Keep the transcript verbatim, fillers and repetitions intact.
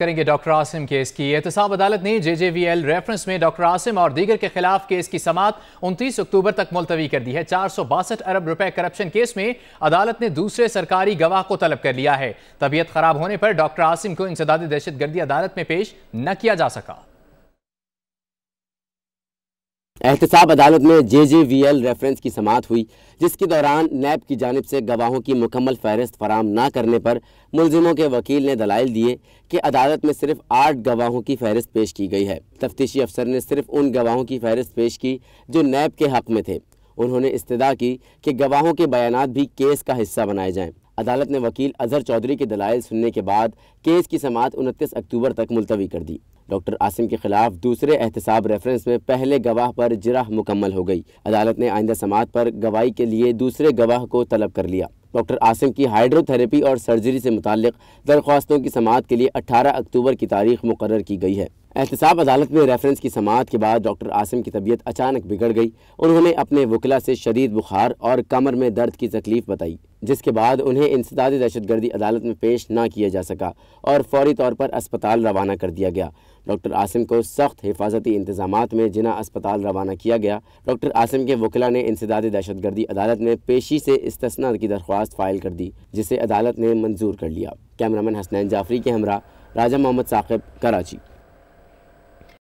करेंगे doctor Asim case की। एहतसाब अदालत ने J J V L reference में डॉक्टर आसिम और दीगर के खिलाफ केस की समाअत उनतीस अक्टूबर तक मुलतवी कर दी है। चार सौ बासठ अरब रुपए करप्शन केस में अदालत ने दूसरे सरकारी गवाह को तलब कर लिया है। तबीयत खराब होने पर डॉक्टर आसिम को इंसदादी दहशतगर्दी अदालत में पेश न किया जा सका। एहतसाब अदालत में J J V L reference की समाअत हुई, जिसके दौरान नैब की जानिब से गवाहों की मुकम्मल फहरिस्त फराम न करने पर मुलजिमों के वकील ने दलाइल दिए कि अदालत में सिर्फ आठ गवाहों की फहरिस्त पेश की गई है। तफ्तीशी अफसर ने सिर्फ उन गवाहों की फहरिस्त पेश की जो नैब के हक़ में थे। उन्होंने इस्तदा की कि गवाहों के बयानात भी केस का हिस्सा बनाए जाएँ। अदालत ने वकील अजहर चौधरी के दलाइल सुनने के बाद केस की समाअत उनतीस अक्टूबर तक मुलतवी कर दी। डॉक्टर आसिम के खिलाफ दूसरे एहतसाब रेफरेंस में पहले गवाह पर जिरह मुकम्मल हो गई। अदालत ने आइंदा समाअत पर गवाही के लिए दूसरे गवाह को तलब कर लिया। डॉक्टर आसिम की हाइड्रोथेरेपी और सर्जरी से मुताल्लिक दरख्वास्तों की समाअत के लिए अठारह अक्टूबर की तारीख मुकर्रर की गई है। एहतसाब अदालत में रेफरेंस की समाअत के बाद डॉक्टर आसिम की तबीयत अचानक बिगड़ गई। उन्होंने अपने वकला से शदीद बुखार और कमर में दर्द की तकलीफ बताई, जिसके बाद उन्हें इंसदादी दहशतगर्दी अदालत में पेश ना किया जा सका और फौरी तौर पर अस्पताल रवाना कर दिया गया। डॉक्टर आसिम को सख्त हिफाजती इंतजामात में जिना अस्पताल रवाना किया गया। डॉक्टर आसिम के वकला ने इंसदादी दहशतगर्दी अदालत में पेशी से इस्तिस्ना की दरख्वास्त फाइल कर दी, जिसे अदालत ने मंजूर कर लिया। कैमरामैन हसनैन जाफरी के हमरा राजा मोहम्मद साकिब, कराची।